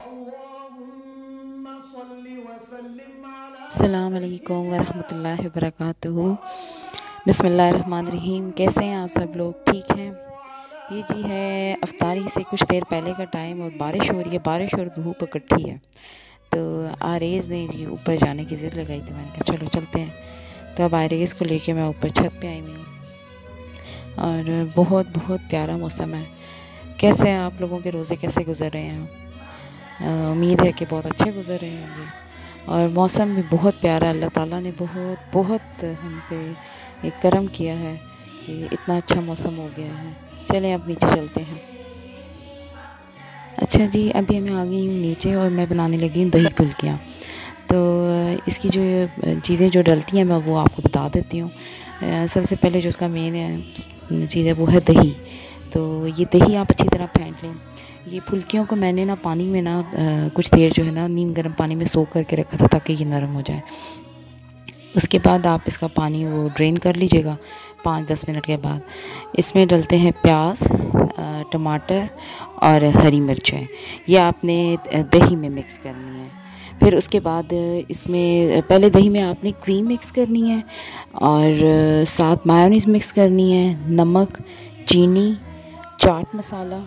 अस्सलाम वालेकुम वरहमतुल्लाहि वबरकातुहू। बिस्मिल्लाहिर्रहमानिर्रहीम। कैसे हैं आप सब लोग? ठीक हैं? ये जी है अफ्तारी से कुछ देर पहले का टाइम और बारिश हो रही है। बारिश और धूप इकट्ठी है, तो आरेज़ ने जी ऊपर जाने की ज़िद लगाई, तो मैंने कहा चलो चलते हैं। तो अब आरेज़ को लेके मैं ऊपर छत पे आई हुई हूँ और बहुत बहुत प्यारा मौसम है। कैसे हैं आप लोगों के रोज़े, कैसे गुज़र रहे हैं? उम्मीद है कि बहुत अच्छे गुज़र रहे होंगे। और मौसम भी बहुत प्यारा, अल्लाह ताला ने बहुत बहुत हम पे एक करम किया है कि इतना अच्छा मौसम हो गया है। चलें अब नीचे चलते हैं। अच्छा जी, अभी मैं आ गई हूँ नीचे और मैं बनाने लगी हूँ दही फुल्कियाँ। तो इसकी जो चीज़ें जो डलती हैं मैं वो आपको बता देती हूँ। सबसे पहले जो उसका मेन चीज़ है वो है दही। तो ये दही आप अच्छी तरह फेंट लें। ये फुल्कियों को मैंने ना पानी में ना कुछ देर जो है ना नीम गर्म पानी में सोख करके रखा था ताकि ये नरम हो जाए। उसके बाद आप इसका पानी वो ड्रेन कर लीजिएगा 5-10 मिनट के बाद। इसमें डलते हैं प्याज, टमाटर और हरी मिर्चें। ये आपने दही में मिक्स करनी है। फिर उसके बाद इसमें पहले दही में आपने क्रीम मिक्स करनी है और साथ मायोनीज़ मिक्स करनी है, नमक, चीनी, चाट मसाला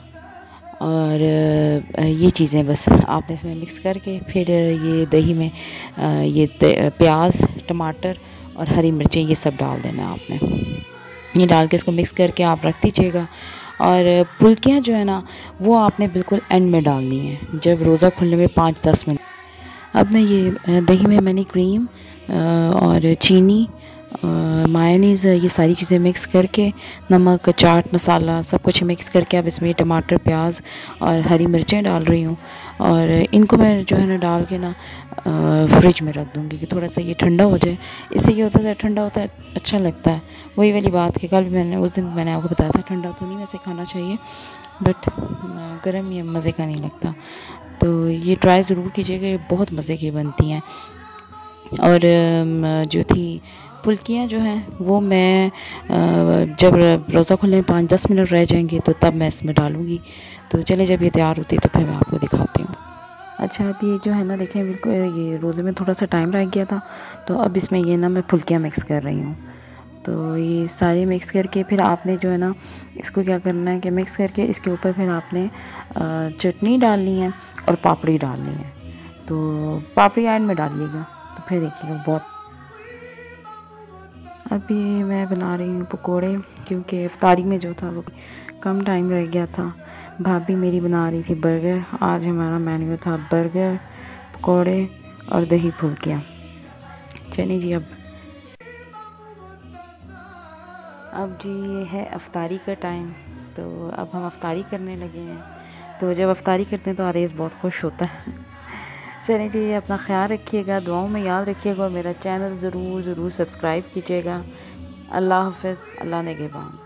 और ये चीज़ें बस आपने इसमें मिक्स करके फिर ये दही में ये प्याज, टमाटर और हरी मिर्चें ये सब डाल देना है आपने। ये डाल के इसको मिक्स करके आप रख दीजिएगा। और फुल्कियाँ जो है ना वो आपने बिल्कुल एंड में डालनी है, जब रोज़ा खुलने में 5-10 मिनट। अब ना ये दही में मैंने क्रीम और चीनी, मायोनीज़, ये सारी चीज़ें मिक्स करके, नमक, चाट मसाला सब कुछ मिक्स करके अब इसमें टमाटर, प्याज और हरी मिर्चें डाल रही हूँ। और इनको मैं जो है ना डाल के ना फ्रिज में रख दूँगी कि थोड़ा सा ये ठंडा हो जाए। इससे ये होता है ठंडा होता है अच्छा लगता है। वही वाली बात कि कल भी मैंने उस दिन मैंने आपको बताया था ठंडा तो नहीं वैसे खाना चाहिए, बट गर्म ये मज़े का नहीं लगता। तो ये ट्राई ज़रूर कीजिएगा, ये बहुत मज़े की बनती हैं। और जो थी फुल्कियाँ जो हैं वो मैं जब रोज़ा खुलने में 5-10 मिनट रह जाएंगे तो तब मैं इसमें डालूँगी। तो चले जब ये तैयार होती है तो फिर मैं आपको दिखाती हूँ। अच्छा, अब ये जो है ना देखें बिल्कुल ये रोज़े में थोड़ा सा टाइम रह गया था, तो अब इसमें ये ना मैं फुल्कियाँ मिक्स कर रही हूँ। तो ये सारे मिक्स करके फिर आपने जो है ना इसको क्या करना है कि मिक्स करके इसके ऊपर फिर आपने चटनी डालनी है और पापड़ी डालनी है। तो पापड़ी एंड में डालिएगा, तो फिर देखिएगा बहुत। अभी मैं बना रही हूँ पकोड़े, क्योंकि इफ्तारी में जो था वो कम टाइम रह गया था। भाभी मेरी बना रही थी बर्गर। आज हमारा मेन्यू था बर्गर, पकोड़े और दही फुल्कियाँ। चलिए जी, अब जी ये है अफ्तारी का टाइम, तो अब हम अफ्तारी करने लगे हैं। तो जब अफ्तारी करते हैं तो आरेज़ बहुत खुश होता है। चलें जी, अपना ख्याल रखिएगा, दुआओं में याद रखिएगा और मेरा चैनल ज़रूर सब्सक्राइब कीजिएगा। अल्लाह हाफ़िज़, अल्लाह निगहबान।